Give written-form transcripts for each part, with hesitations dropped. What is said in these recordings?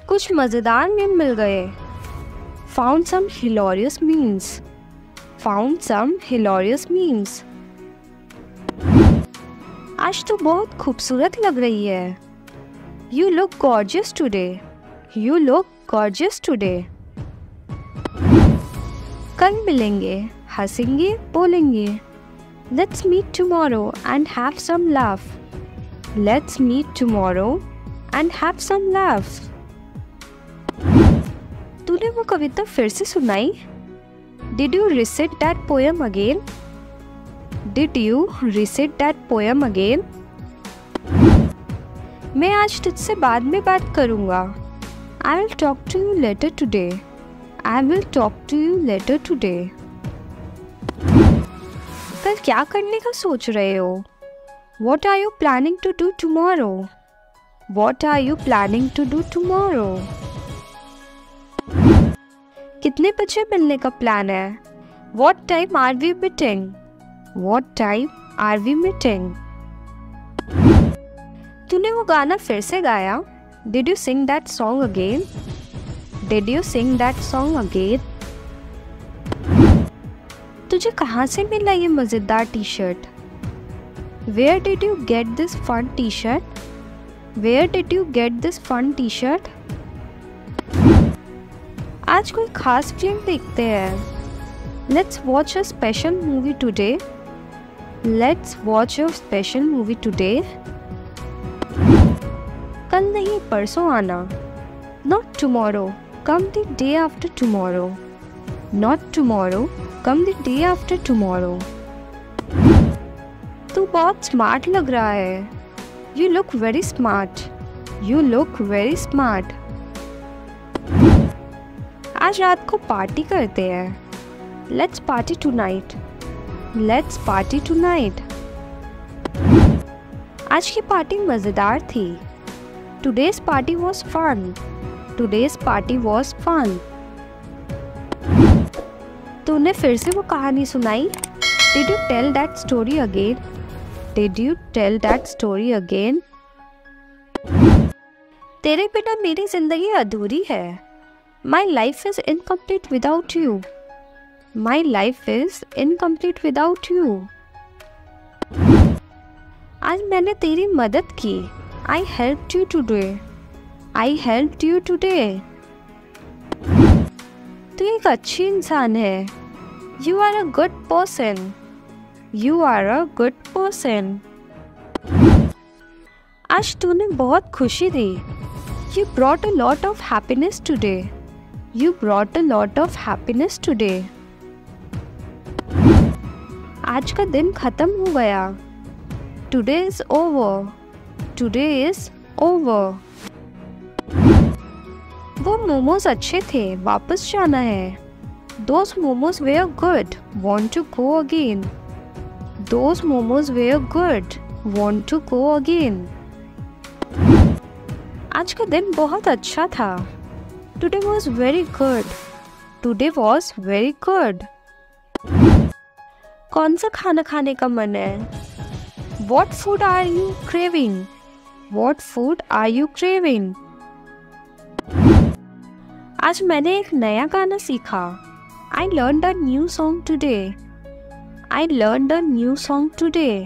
कुछ मज़ेदार मीम मिल गए। Found some hilarious memes. Found some hilarious memes. आज तो बहुत खूबसूरत लग रही है। You look gorgeous today. You look gorgeous today. कल मिलेंगे, हंसेंगे, बोलेंगे। Let's meet tomorrow and have some laugh. Let's meet tomorrow and have some laugh. तूने वो कविता फिर से सुनाई? Did you recite that poem again? Did you recite that poem again? मैं आज तुझसे बाद में बात करूँगा। I will talk to you later today. I will talk to you later today. कल क्या करने का सोच रहे हो? What are you planning to do tomorrow? What are you planning to do tomorrow? कितने बजे मिलने का प्लान है? What time are we meeting? What time are we meeting? तूने वो गाना फिर से गाया? Did you sing that song again? Did you sing that song again? तुझे कहाँ से मिला ये मज़ेदार T shirt? Where did you get this fun t-shirt? Where did you get this fun t-shirt? आज कोई खास फिल्म देखते हैं। Let's watch a special movie today. Let's watch a special movie today. कल नहीं परसों आना। Not tomorrow. Come the day after tomorrow. Not tomorrow. Come the day after tomorrow. तू बहुत स्मार्ट लग रहा है। You look very smart. You look very smart. आज रात को पार्टी करते हैं। Let's party tonight. Let's party tonight. आज की पार्टी मज़ेदार थी। Today's party was fun. Today's party was fun. तूने फिर से वो कहानी सुनाई? Did you tell that story again? Did you tell that story again? तेरे बिना मेरी जिंदगी अधूरी है। My life is incomplete without you. My life is incomplete without you. आज मैंने तेरी मदद की। I helped you today. I helped you today. तू एक अच्छी इंसान है। You are a good person. You are a good person. आज तूने बहुत खुशी दी। You brought a lot of happiness today. You brought a lot of happiness today. आज का दिन खत्म हो गया। Today is over. Today is over. वो मोमोज अच्छे थे, वापस जाना है। Those momos were good. Want to go again. Those momos were good. Want to go again. आज का दिन बहुत अच्छा था। Today was very good. Today was very good. कौन सा खाना खाने का मन है? What food are you craving? What food are you craving? आज मैंने एक नया गाना सीखा। I learned a new song today. I learned a new song today.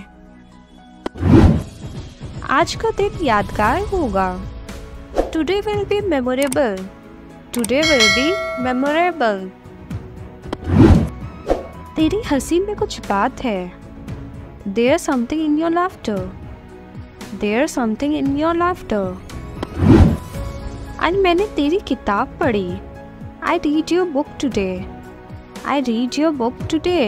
आज का दिन यादगार होगा। Today will be memorable. Today will be memorable. तेरी हंसी में कुछ बात है। There's something in your laughter. There's something in your laughter. आज मैंने तेरी किताब पढ़ी। I read your book today. I read your book today.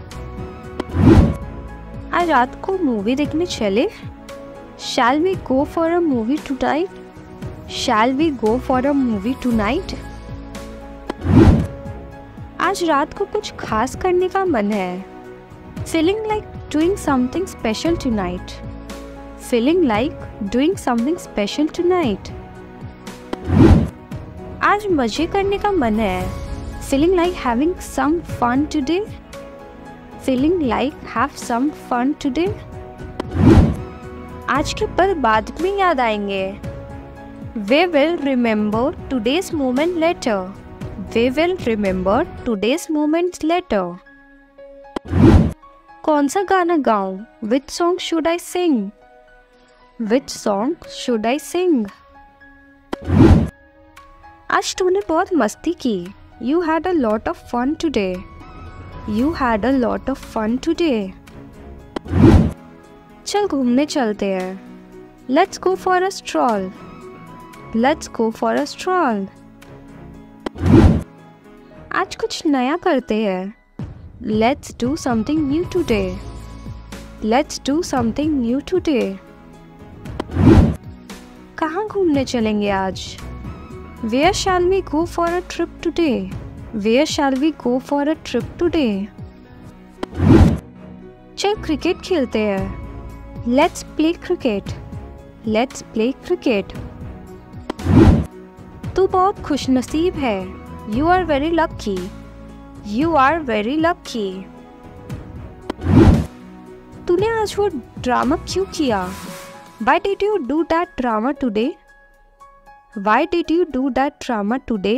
आज रात को मूवी देखने चले? Shall we go for a movie tonight? Shall we go for a movie tonight? आज रात को कुछ खास करने का मन है। Feeling like doing something special tonight. Feeling like doing something special tonight. आज मजे करने का मन है। Feeling like having some fun today. Feeling like have some fun today. आज के पल बाद में याद आएंगे। We will remember today's moment later. We will remember today's moment later. कौन सा गाना गाऊं? Which song should I sing? Which song should I sing? आज तूने बहुत मस्ती की. You had a lot of fun today. You had a lot of fun today. चल घूमने चलते हैं. Let's go for a stroll. Let's go for a stroll. आज कुछ नया करते हैं. Let's do something new today. Let's do something new today. कहाँ घूमने चलेंगे आज? Where shall we go for a trip today? Where shall we go for a trip today? चल क्रिकेट खेलते हैं. Let's play cricket. Let's play cricket. तू बहुत खुशनसीब है. You are very lucky. You are very lucky. तूने आज वो drama क्यों किया? Why did you do that drama today? Why did you do that drama today?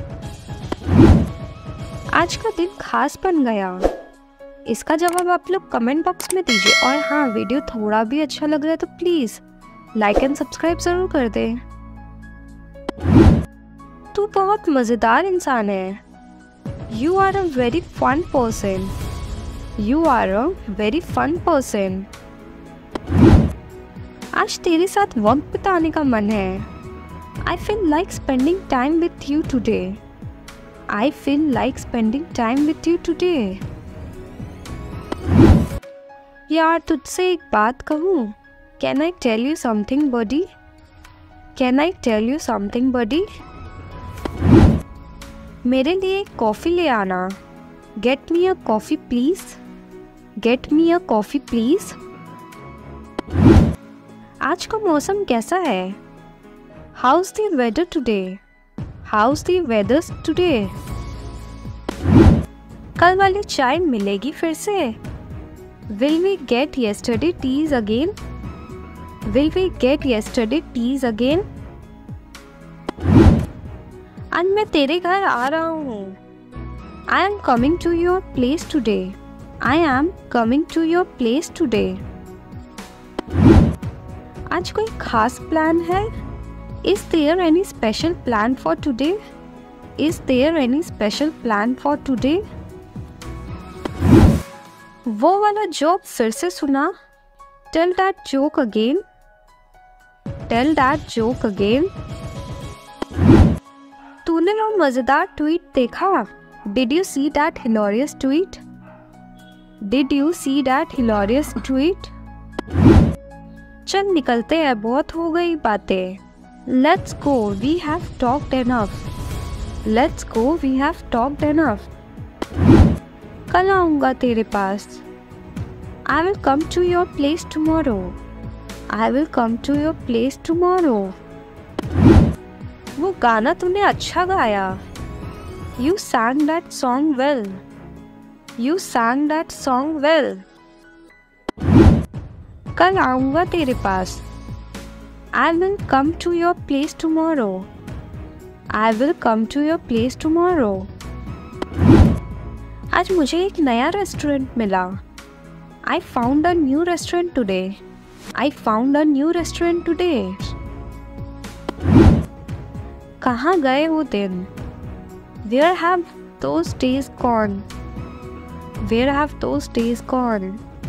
आज का दिन खास बन गया. इसका जवाब आप लोग कमेंट बॉक्स में दीजिए. और हाँ, वीडियो थोड़ा भी अच्छा लग रहा है तो प्लीज़ लाइक एंड सब्सक्राइब ज़रूर कर दें. तू बहुत मज़ेदार इंसान है. You are a very fun person. You are a very fun person. आज तेरे साथ वक्त बिताने का मन है. I feel like spending time with you today. I feel like spending time with you today. यार तुझसे एक बात कहूँ. Can I tell you something, buddy? Can I tell you something, buddy? मेरे लिए एक कॉफ़ी ले आना. Get me a coffee please. Get me a coffee please. आज का मौसम कैसा है? How's the weather today? How's the weather today? कल वाली चाय मिलेगी फिर से? Will we get yesterday teas again? Will we get yesterday teas again? आज मैं तेरे घर आ रहा हूँ. I am coming to your place today. I am coming to your place today. आज कोई खास प्लान है? Is there any special plan for today? Is there any special plan for today? वो वाला जोक फिर से सुना. Tell that joke again. Tell that joke again. तूने वो मज़ेदार ट्वीट देखा? Did you see that hilarious tweet? Did you see that hilarious tweet? चल निकलते हैं, बहुत हो गई बातें. Let's go, we have talked enough. Let's go, we have talked enough. कल आऊँगा तेरे पास. I will come to your place tomorrow. I will come to your place tomorrow. वो गाना तूने अच्छा गाया. You sang that song well. You sang that song well. कल आऊँगा तेरे पास. I will come to your place tomorrow. I will come to your place tomorrow. आज मुझे एक नया रेस्टोरेंट मिला. I found a new restaurant today. I found a new restaurant today. कहाँ गए वो दिन? Where have those days gone? Where have those days gone?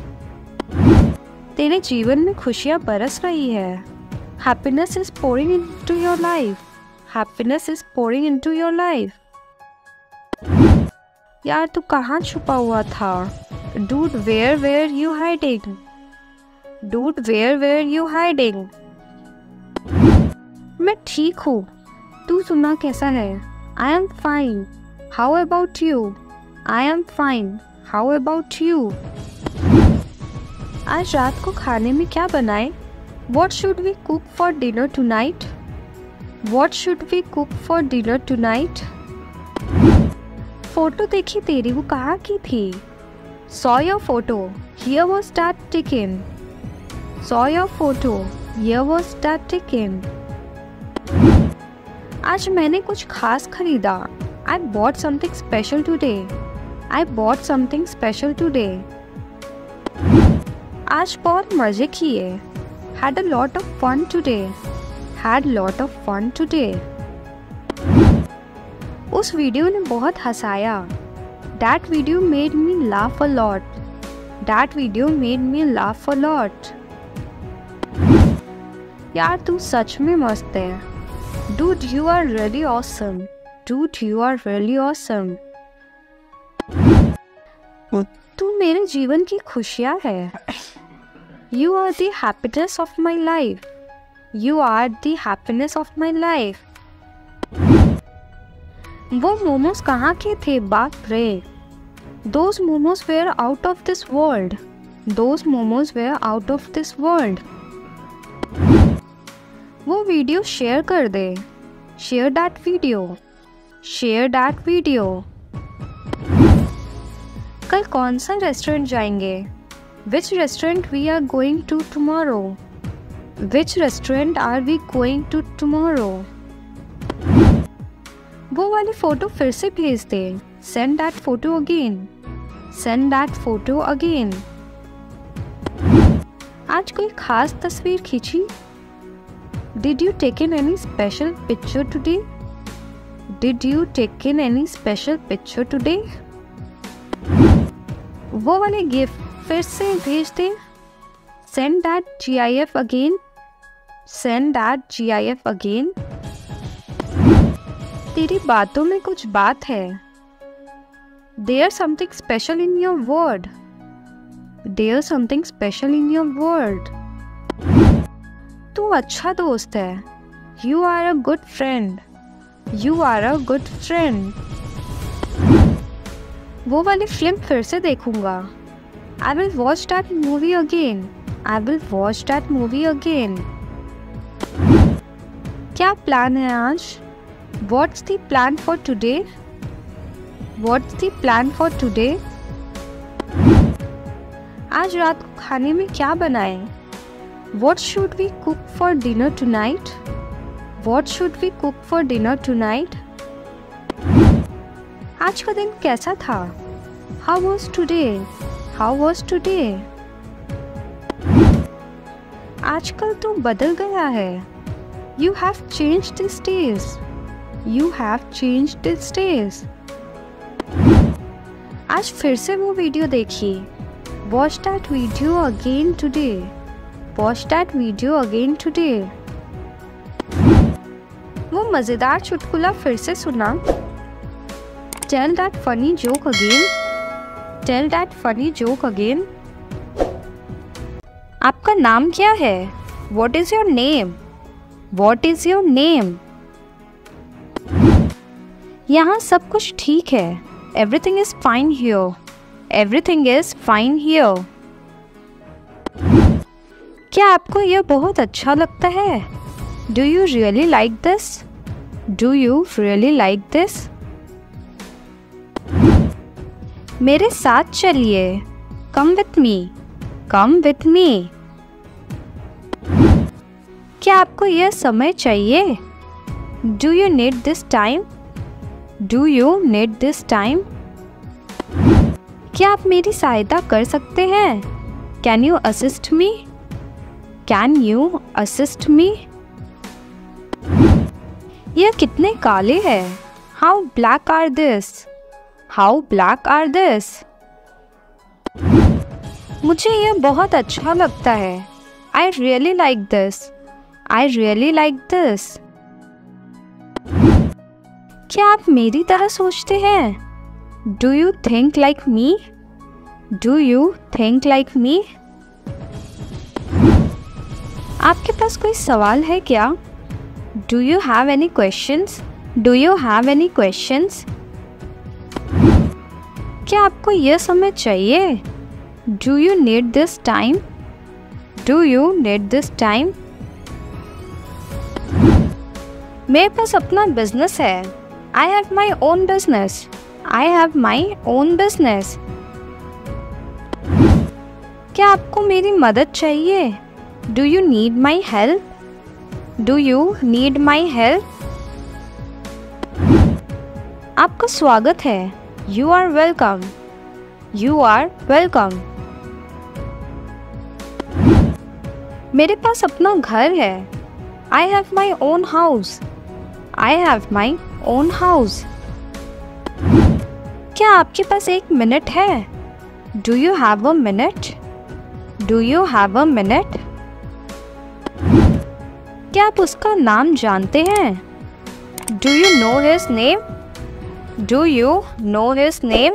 तेरे जीवन में खुशियाँ बरस रही है. Happiness is pouring into your life. Happiness is pouring into your life. यार तू कहाँ छुपा हुआ था? Dude, where were you hiding? Dude, where were you hiding? मैं ठीक हूँ. तू सुना कैसा है? I am fine. How about you? I am fine. How about you? आज रात को खाने में क्या बनाएं? What should we cook for dinner tonight? What should we cook for dinner tonight? Photo देखी तेरी, वो कहाँ की थी? Saw your photo. Here was that taken. Saw your photo. Here was that taken. आज मैंने कुछ खास खरीदा। I bought something special today. I bought something special today. आज बहुत मजे किए। Had a lot of fun today. Had lot of fun today. उस वीडियो ने बहुत हंसाया। That video made me laugh a lot. That video made me laugh a lot. यार तू सच में मस्त है। Dude, you are really awesome. Dude, you are really awesome. तू मेरे जीवन की खुशियाँ है। You are the happiness of my life. You are the happiness of my life. वो मोमोज कहाँ के थे बाप रे। Those momos were out of this world. Those momos were out of this world. वो वीडियो शेयर कर दे। Share that video. Share that video. कल कौन सा रेस्टोरेंट जाएंगे? Which restaurant we are going to tomorrow? Which restaurant are we going to tomorrow? वो वाली photo फिर से भेज दे। Send that photo again. Send that photo again. आज कोई खास तस्वीर खींची? Did you take in any special picture today? Did you take in any special picture today? वो वाले गिफ्ट फिर से भेज दे। Send that GIF again. Send that GIF again. तेरी बातों में कुछ बात है। There's something special in your word. There's something special in your word. तू अच्छा दोस्त है। You are a good friend. You are a good friend. वो वाली फिल्म फिर से देखूंगा। I will watch that movie again. I will watch that movie again. क्या प्लान है आज? What's the plan for today? What's the plan for today? आज रात को खाने में क्या बनाएं? What should we cook for dinner tonight? What should we cook for dinner tonight? आज का दिन कैसा था? How was today? How was today? आजकल तो बदल गया है। You have changed these days. You have changed these days. आज फिर से वो वीडियो देखी। Watch that video again today. Watch that video again today. वो मज़ेदार चुटकुला फिर से सुना। Tell that funny joke again. Tell that funny joke again. आपका नाम क्या है? What is your name? What is your name? यहाँ सब कुछ ठीक है। Everything is fine here. Everything is fine here. क्या आपको यह बहुत अच्छा लगता है? Do you really like this? Do you really like this? मेरे साथ चलिए। Come with me. Come with me. क्या आपको यह समय चाहिए? Do you need this time? Do you need this time? क्या आप मेरी सहायता कर सकते हैं? Can you assist me? Can you assist me? यह कितने काले हैं? How black are this? How black are this? मुझे यह बहुत अच्छा लगता है। I really like this. I really like this. क्या आप मेरी तरह सोचते हैं? Do you think like me? Do you think like me? आपके पास कोई सवाल है क्या? Do you have any questions? Do you have any questions? क्या आपको यह समय चाहिए? Do you need this time? Do you need this time? मेरे पास अपना बिजनेस है। I have my own business. I have my own business. क्या आपको मेरी मदद चाहिए? Do you need my help? Do you need my help? आपका स्वागत है। You are welcome. You are welcome. मेरे पास अपना घर है। I have my own house. I have my own house. क्या आपके पास 1 मिनट है? Do you have a minute? Do you have a minute? क्या आप उसका नाम जानते हैं? Do you know his name? Do you know his name?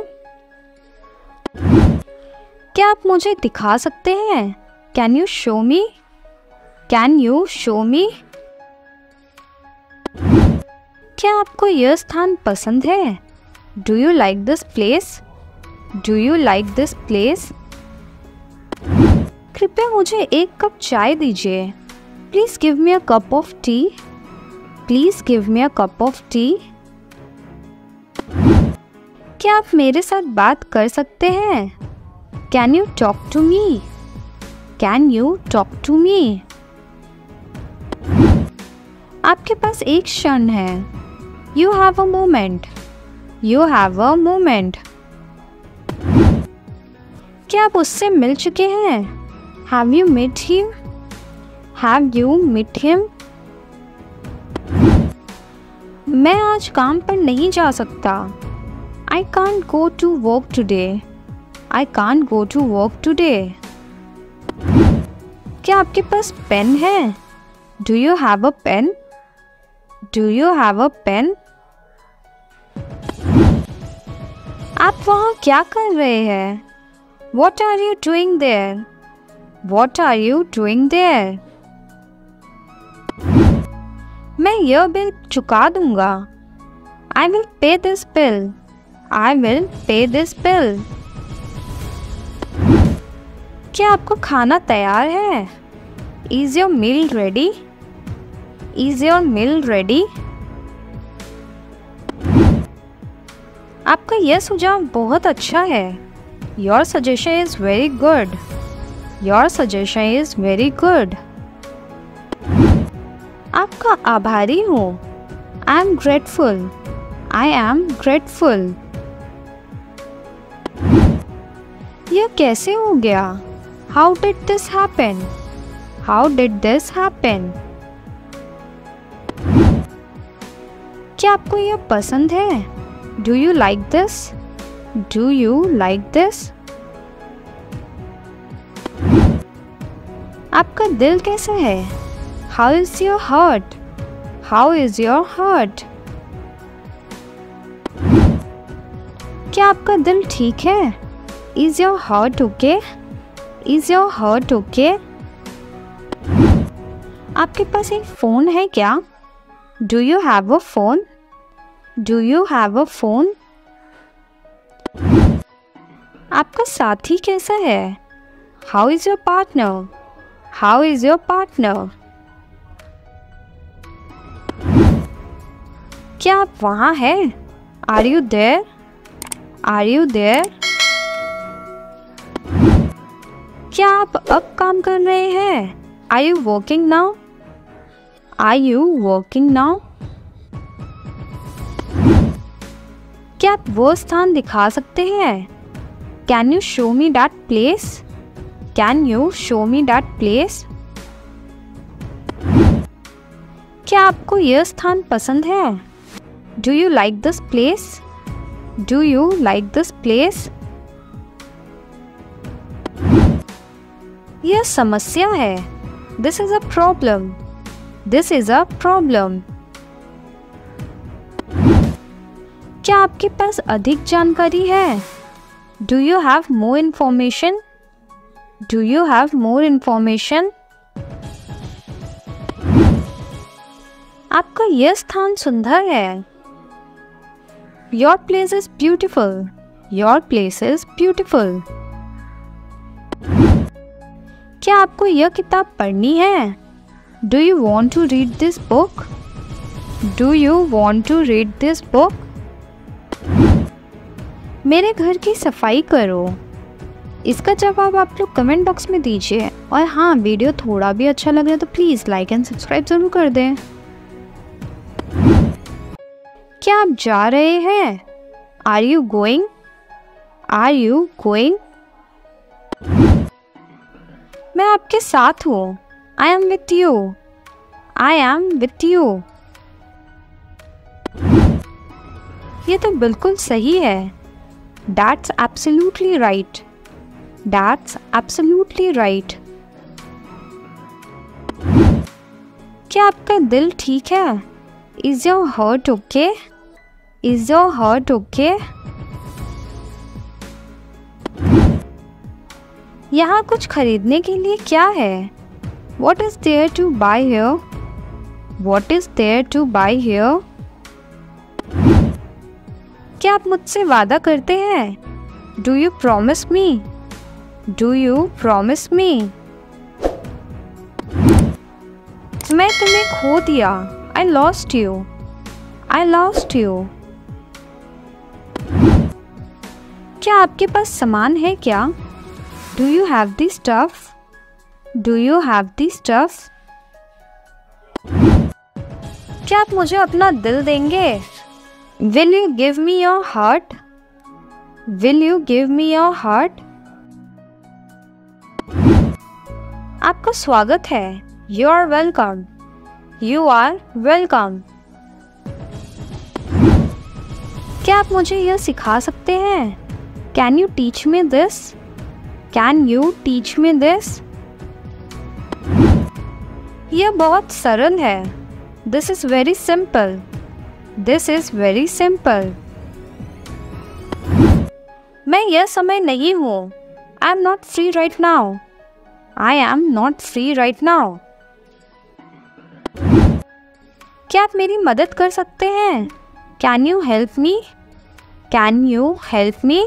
क्या आप मुझे दिखा सकते हैं? Can you show me? Can you show me? क्या आपको यह स्थान पसंद है? Do you like this place? Do you like this place? कृपया मुझे 1 कप चाय दीजिए। Please give me a cup of tea. Please give me a cup of tea. क्या आप मेरे साथ बात कर सकते हैं? Can you talk to me? Can you talk to me? आपके पास 1 क्षण है। You have a moment. You have a moment. क्या आप उससे मिल चुके हैं? Have you met him? Have you met him? मैं आज काम पर नहीं जा सकता। I can't go to work today. I can't go to work today. क्या आपके पास पेन है? Do you have a pen? Do you have a pen? आप वहाँ क्या कर रहे हैं? What are you doing there? What are you doing there? मैं यह बिल चुका दूंगा। I will pay this bill. I will pay this bill. क्या आपको खाना तैयार है? Is your meal ready? Is your meal ready? आपका यह सुझाव बहुत अच्छा है। Your suggestion is very good. Your suggestion is very good. आपका आभारी हूँ। I am grateful. I am grateful. यह कैसे हो गया? How did this happen? How did this happen? क्या आपको यह पसंद है? Do you like this? Do you like this? आपका दिल कैसा है? How is your heart? How is your heart? क्या आपका दिल ठीक है? Is your heart okay? Is your heart okay? आपके पास एक फ़ोन है क्या? Do you have a phone? Do you have a phone? आपका साथी कैसा है? How is your partner? How is your partner? क्या आप वहाँ हैं? Are you there? Are you there? क्या आप अब काम कर रहे हैं? Are you working now? Are you working now? क्या आप वो स्थान दिखा सकते हैं? Can you show me that place? Can you show me that place? क्या आपको यह स्थान पसंद है? Do you like this place? Do you like this place? यह समस्या है। This is a problem. This is a problem. क्या आपके पास अधिक जानकारी है? Do you have more information? Do you have more information? आपका यह स्थान सुंदर है। Your place is beautiful. Your place is beautiful. क्या आपको यह किताब पढ़नी है? Do you want to read this book? Do you want to read this book? मेरे घर की सफाई करो। इसका जवाब आप लोग कमेंट बॉक्स में दीजिए। और हाँ, वीडियो थोड़ा भी अच्छा लग रहा है तो प्लीज़ लाइक एंड सब्सक्राइब ज़रूर कर दें। क्या आप जा रहे हैं? Are you going? Are you going? मैं आपके साथ हूँ। I am with you. I am with you. ये तो बिल्कुल सही है। That's absolutely right. That's absolutely right. क्या आपका दिल ठीक है? Is your heart okay? Is your heart okay? यहाँ कुछ खरीदने के लिए क्या है? What is there to buy here? What is there to buy here? क्या आप मुझसे वादा करते हैं? Do you promise me? Do you promise me? मैं तुम्हें खो दिया। I lost you. I lost you. क्या आपके पास सामान है क्या? Do you have the stuff? Do you have the stuff? क्या आप मुझे अपना दिल देंगे? Will you give me your heart? Will you give me your heart? आपका स्वागत है। You are welcome. You are welcome. क्या आप मुझे यह सिखा सकते हैं? Can you teach me this? Can you teach me this? यह बहुत सरल है। This is very simple. This is very simple. मैं यह समय नहीं हूँ। I am not free right now. I am not free right now. क्या आप मेरी मदद कर सकते हैं? Can you help me? Can you help me?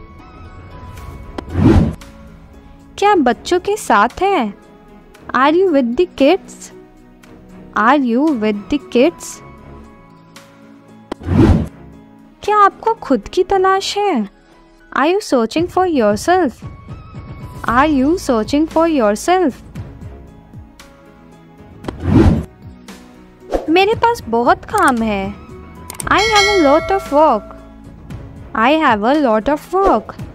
क्या आप बच्चों के साथ हैं? Are you with the kids? Are you with the kids? क्या आपको खुद की तलाश है? Are you searching for yourself? Are you searching for yourself? मेरे पास बहुत काम है। I have a lot of work. I have a lot of work.